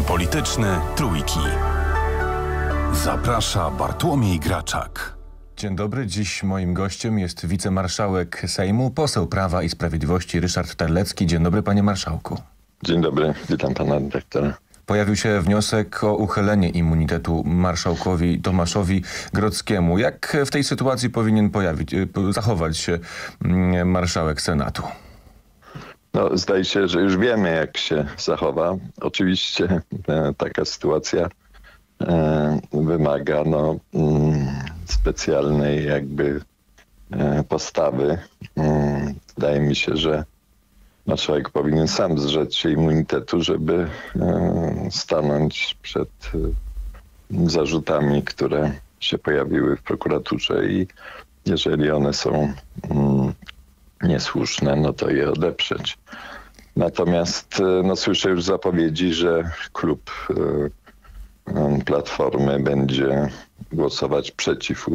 polityczny Trójki. Zaprasza Bartłomiej Graczak. Dzień dobry. Dziś moim gościem jest wicemarszałek Sejmu, poseł Prawa i Sprawiedliwości Ryszard Terlecki. Dzień dobry, panie marszałku. Dzień dobry, witam pana dyrektora. Pojawił się wniosek o uchylenie immunitetu marszałkowi Tomaszowi Grodzkiemu. Jak w tej sytuacji powinien zachować się marszałek Senatu? No, zdaje się, że już wiemy, jak się zachowa. Oczywiście taka sytuacja wymaga specjalnej jakby postawy. Wydaje mi się, że marszałek powinien sam zrzec się immunitetu, żeby stanąć przed zarzutami, które się pojawiły w prokuraturze i jeżeli one są niesłuszne, no to je odeprzeć. Natomiast słyszę już zapowiedzi, że klub Platformy będzie głosować przeciw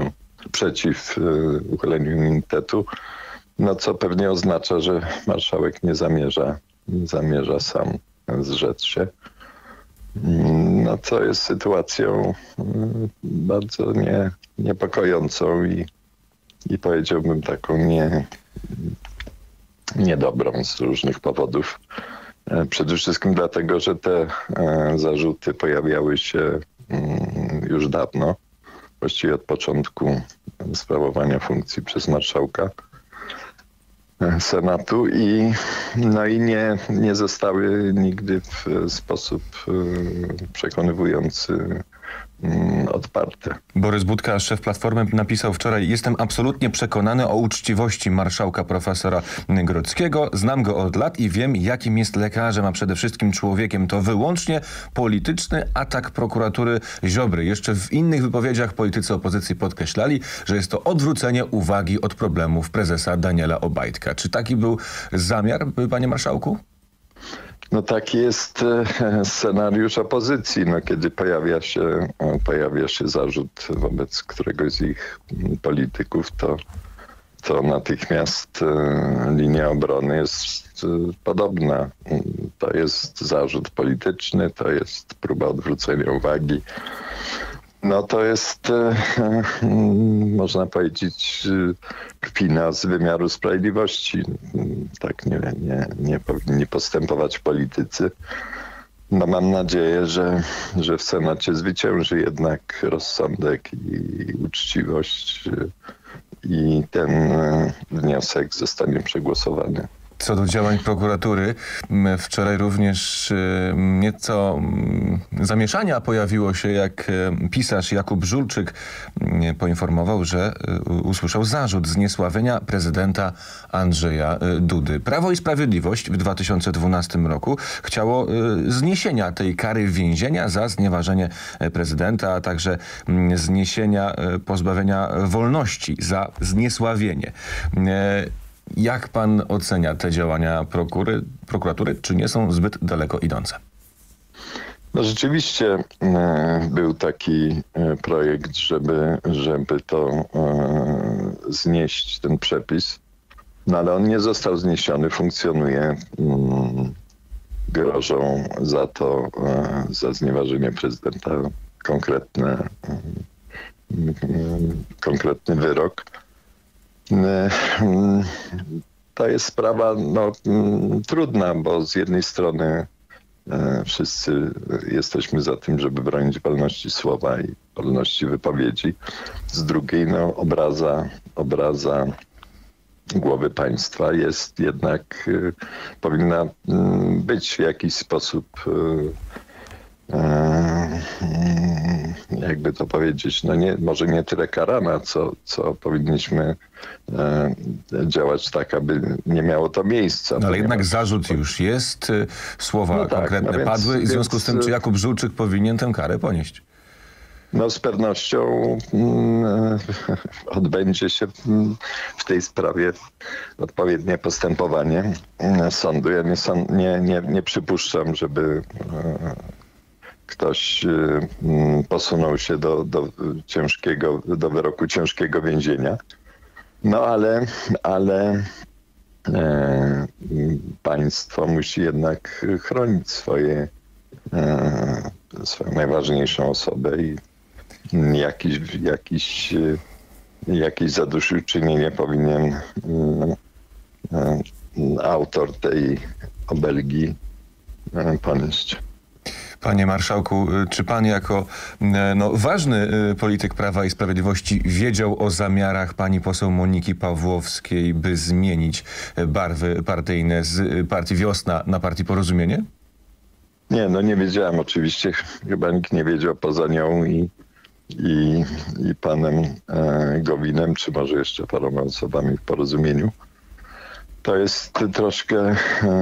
uchyleniu immunitetu, co pewnie oznacza, że marszałek nie zamierza sam zrzec się. Co jest sytuacją bardzo niepokojącą i powiedziałbym taką niedobrą z różnych powodów. Przede wszystkim dlatego, że te zarzuty pojawiały się już dawno, właściwie od początku sprawowania funkcji przez marszałka Senatu i nie zostały nigdy w sposób przekonywujący odparte. Borys Budka, szef Platformy, napisał wczoraj: jestem absolutnie przekonany o uczciwości marszałka profesora Grodzkiego. Znam go od lat i wiem, jakim jest lekarzem, a przede wszystkim człowiekiem. To wyłącznie polityczny atak prokuratury Ziobry. Jeszcze w innych wypowiedziach politycy opozycji podkreślali, że jest to odwrócenie uwagi od problemów prezesa Daniela Obajtka. Czy taki był zamiar, panie marszałku? Taki jest scenariusz opozycji. Kiedy pojawia się zarzut wobec któregoś z ich polityków, to natychmiast linia obrony jest podobna. To jest zarzut polityczny, to jest próba odwrócenia uwagi. To jest, można powiedzieć, kpina z wymiaru sprawiedliwości. Tak nie powinni postępować politycy. Mam nadzieję, że w Senacie zwycięży jednak rozsądek i uczciwość i ten wniosek zostanie przegłosowany. Co do działań prokuratury, wczoraj również nieco zamieszania pojawiło się, jak pisarz Jakub Żulczyk poinformował, że usłyszał zarzut zniesławienia prezydenta Andrzeja Dudy. Prawo i Sprawiedliwość w 2012 roku chciało zniesienia tej kary więzienia za znieważenie prezydenta, a także zniesienia pozbawienia wolności za zniesławienie. Jak pan ocenia te działania prokuratury? Czy nie są zbyt daleko idące? Rzeczywiście był taki projekt, żeby to znieść, ten przepis. Ale on nie został zniesiony, funkcjonuje. Grożą za to, za znieważenie prezydenta konkretny wyrok. To jest sprawa trudna, bo z jednej strony wszyscy jesteśmy za tym, żeby bronić wolności słowa i wolności wypowiedzi. Z drugiej obraza głowy państwa jest jednak, powinna być w jakiś sposób jakby to powiedzieć, może nie tyle karana, co powinniśmy działać tak, aby nie miało to miejsca. Ale jednak zarzut już jest, słowa konkretne padły i w związku z tym, czy Jakub Żulczyk powinien tę karę ponieść? Z pewnością odbędzie się w tej sprawie odpowiednie postępowanie sądu. Ja nie przypuszczam, żeby ktoś posunął się do wyroku ciężkiego więzienia. Ale państwo musi jednak chronić swoje swoją najważniejszą osobę i jakieś zadośćuczynienie powinien autor tej obelgi ponieść. Panie marszałku, czy pan jako ważny polityk Prawa i Sprawiedliwości wiedział o zamiarach pani poseł Moniki Pawłowskiej, by zmienić barwy partyjne z partii Wiosna na partii Porozumienie? Nie, nie wiedziałem oczywiście. Chyba nikt nie wiedział poza nią i panem Gowinem, czy może jeszcze paroma osobami w Porozumieniu. To jest troszkę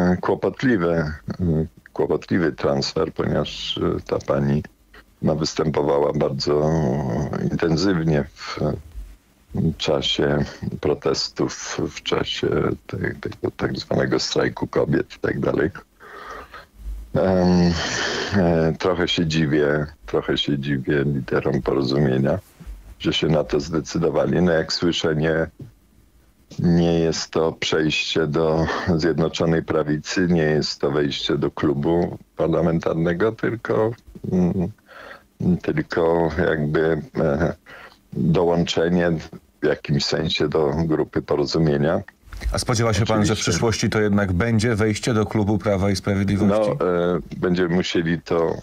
kłopotliwy transfer, ponieważ ta pani występowała bardzo intensywnie w czasie protestów, w czasie tego tak zwanego strajku kobiet i tak dalej. Trochę się dziwię liderom Porozumienia, że się na to zdecydowali. Jak słyszę, nie jest to przejście do Zjednoczonej Prawicy, nie jest to wejście do klubu parlamentarnego, tylko jakby dołączenie w jakimś sensie do grupy Porozumienia. A spodziewa się pan, że w przyszłości to jednak będzie wejście do klubu Prawa i Sprawiedliwości? Będziemy musieli to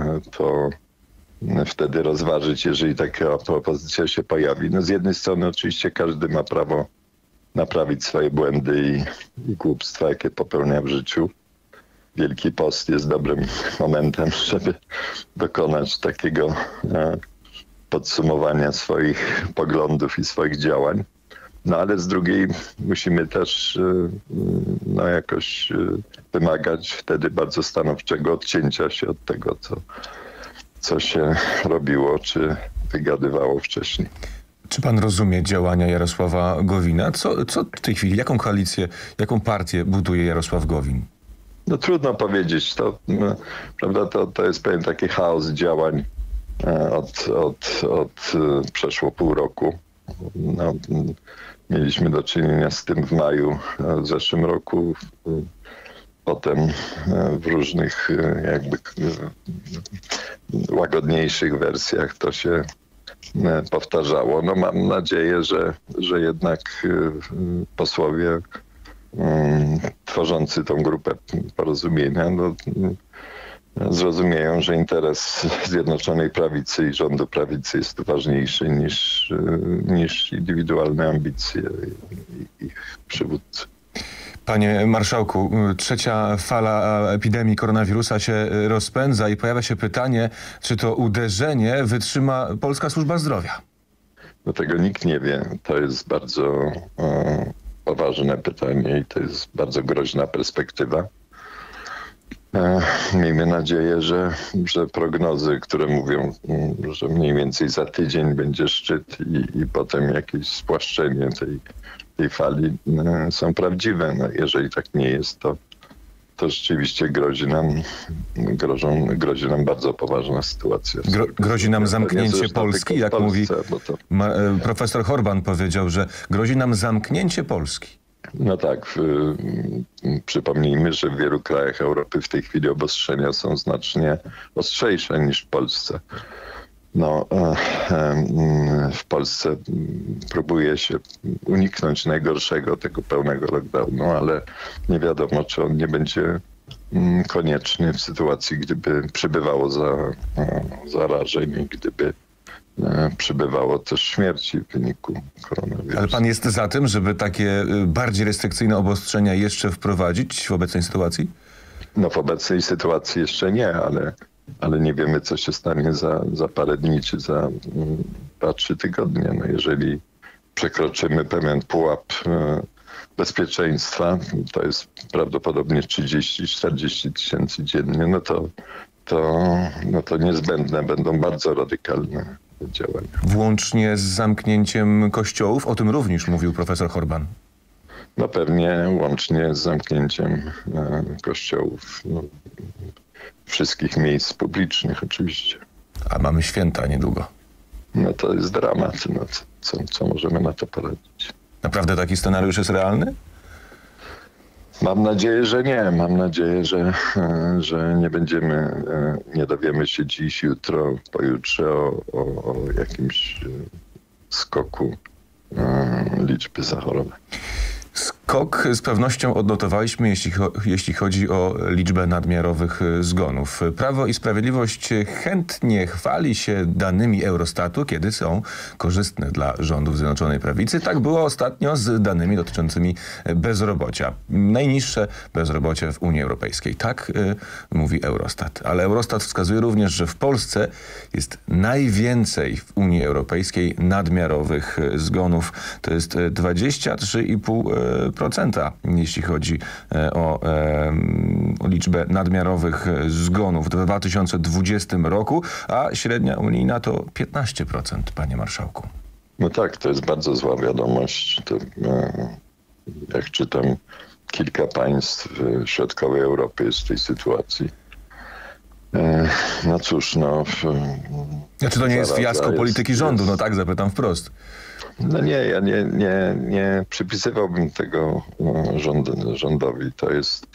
wtedy rozważyć, jeżeli taka propozycja się pojawi. Z jednej strony oczywiście każdy ma prawo naprawić swoje błędy i głupstwa, jakie popełnia w życiu. Wielki Post jest dobrym momentem, żeby dokonać takiego podsumowania swoich poglądów i swoich działań. Ale z drugiej musimy też jakoś wymagać wtedy bardzo stanowczego odcięcia się od tego, co się robiło, czy wygadywało wcześniej. Czy pan rozumie działania Jarosława Gowina? Co w tej chwili, jaką koalicję, jaką partię buduje Jarosław Gowin? Trudno powiedzieć. Prawda, to jest pewien taki chaos działań od przeszło pół roku. Mieliśmy do czynienia z tym w maju w zeszłym roku. Potem w różnych jakby łagodniejszych wersjach to się powtarzało. Mam nadzieję, że jednak posłowie tworzący tą grupę Porozumienia zrozumieją, że interes Zjednoczonej Prawicy i rządu prawicy jest ważniejszy niż indywidualne ambicje ich przywódcy. Panie marszałku, trzecia fala epidemii koronawirusa się rozpędza i pojawia się pytanie, czy to uderzenie wytrzyma polska służba zdrowia? Tego nikt nie wie. To jest bardzo poważne pytanie i to jest bardzo groźna perspektywa. Miejmy nadzieję, że prognozy, które mówią, że mniej więcej za tydzień będzie szczyt i potem jakieś spłaszczenie tej fali są prawdziwe. Jeżeli tak nie jest, to rzeczywiście grozi nam bardzo poważna sytuacja. Grozi nam zamknięcie Polski, jak mówi profesor Horban powiedział, że grozi nam zamknięcie Polski. Tak, przypomnijmy, że w wielu krajach Europy w tej chwili obostrzenia są znacznie ostrzejsze niż w Polsce. W Polsce próbuje się uniknąć najgorszego, tego pełnego lockdownu, ale nie wiadomo, czy on nie będzie konieczny w sytuacji, gdyby przybywało zarażeń i gdyby przybywało też śmierci w wyniku koronawirusa. Ale pan jest za tym, żeby takie bardziej restrykcyjne obostrzenia jeszcze wprowadzić w obecnej sytuacji? W obecnej sytuacji jeszcze nie, ale nie wiemy, co się stanie za parę dni czy za 2-3 tygodnie. Jeżeli przekroczymy pewien pułap bezpieczeństwa, to jest prawdopodobnie 30-40 tysięcy dziennie, to niezbędne będą bardzo radykalne działania. Włącznie z zamknięciem kościołów? O tym również mówił profesor Horban. Pewnie łącznie z zamknięciem kościołów, wszystkich miejsc publicznych oczywiście. A mamy święta niedługo. To jest dramat. Co możemy na to poradzić? Naprawdę taki scenariusz jest realny? Mam nadzieję, że nie. Mam nadzieję, że nie będziemy, nie dowiemy się dziś, jutro, pojutrze o jakimś skoku liczby zachorowań. Skok z pewnością odnotowaliśmy, jeśli chodzi o liczbę nadmiarowych zgonów. Prawo i Sprawiedliwość chętnie chwali się danymi Eurostatu, kiedy są korzystne dla rządów Zjednoczonej Prawicy. Tak było ostatnio z danymi dotyczącymi bezrobocia. Najniższe bezrobocie w Unii Europejskiej. Tak mówi Eurostat. Ale Eurostat wskazuje również, że w Polsce jest najwięcej w Unii Europejskiej nadmiarowych zgonów. To jest 23,5%, jeśli chodzi o liczbę nadmiarowych zgonów w 2020 roku, a średnia unijna to 15%, panie marszałku. No tak, to jest bardzo zła wiadomość. To, jak czytam, kilka państw środkowej Europy jest w tej sytuacji. No cóż, no... Czy to nie jest fiasko polityki rządu? No tak, zapytam wprost. No nie, ja nie przypisywałbym tego rządowi. To jest,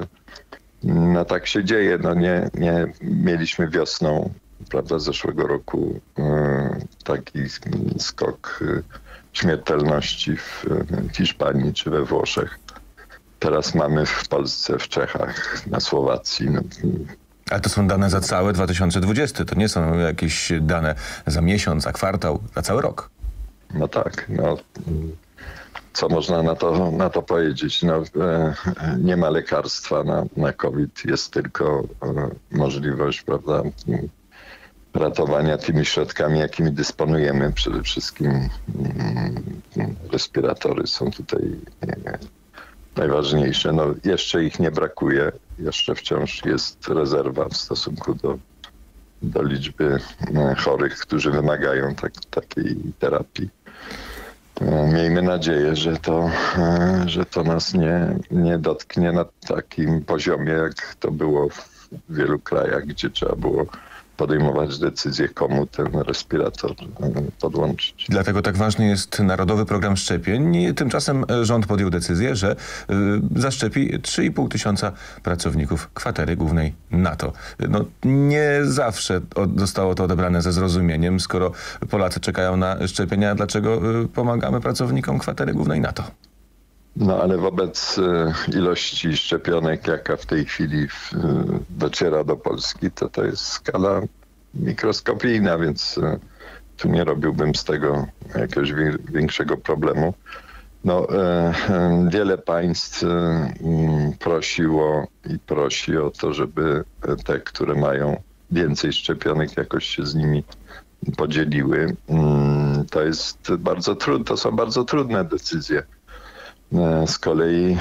no tak się dzieje. No nie mieliśmy wiosną, prawda, zeszłego roku taki skok śmiertelności w Hiszpanii czy we Włoszech. Teraz mamy w Polsce, w Czechach, na Słowacji. No. Ale to są dane za cały 2020. To nie są jakieś dane za miesiąc, za kwartał, za cały rok. No tak, no co można na to powiedzieć? No, nie ma lekarstwa na COVID, jest tylko możliwość, prawda, ratowania tymi środkami, jakimi dysponujemy. Przede wszystkim respiratory są tutaj najważniejsze. No, jeszcze ich nie brakuje, jeszcze wciąż jest rezerwa w stosunku do liczby chorych, którzy wymagają takiej terapii. Miejmy nadzieję, że to nas nie dotknie na takim poziomie, jak to było w wielu krajach, gdzie trzeba było podejmować decyzję, komu ten respirator podłączyć. Dlatego tak ważny jest Narodowy Program Szczepień. Tymczasem rząd podjął decyzję, że zaszczepi 3,5 tysiąca pracowników kwatery głównej NATO. No, nie zawsze zostało to odebrane ze zrozumieniem. Skoro Polacy czekają na szczepienia, dlaczego pomagamy pracownikom kwatery głównej NATO? No ale wobec ilości szczepionek, jaka w tej chwili dociera do Polski, to jest skala mikroskopijna, więc tu nie robiłbym z tego jakiegoś większego problemu. No, wiele państw prosiło i prosi o to, żeby te, które mają więcej szczepionek, jakoś się z nimi podzieliły. To jest to są bardzo trudne decyzje. Z kolei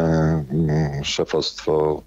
szefostwo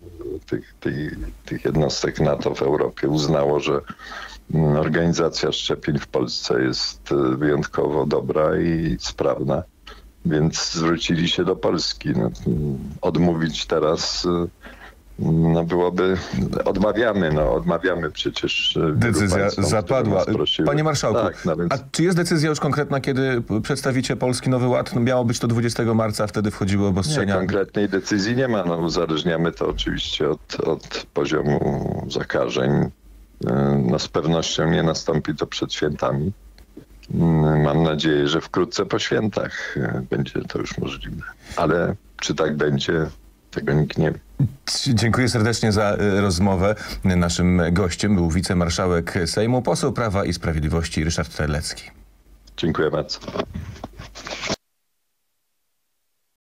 tych jednostek NATO w Europie uznało, że organizacja szczepień w Polsce jest wyjątkowo dobra i sprawna, więc zwrócili się do Polski. No, odmówić teraz byłoby... Odmawiamy przecież... Decyzja zapadła. Panie marszałku, tak, no więc... a czy jest decyzja już konkretna, kiedy przedstawicie Polski Nowy Ład? No, miało być to 20 marca, wtedy wchodziły obostrzenia. Nie, konkretnej decyzji nie ma. No, uzależniamy to oczywiście od poziomu zakażeń. No, z pewnością nie nastąpi to przed świętami. Mam nadzieję, że wkrótce po świętach będzie to już możliwe. Ale czy tak będzie, tego nikt nie wie. Dziękuję serdecznie za rozmowę. Naszym gościem był wicemarszałek Sejmu, poseł Prawa i Sprawiedliwości Ryszard Terlecki. Dziękuję bardzo.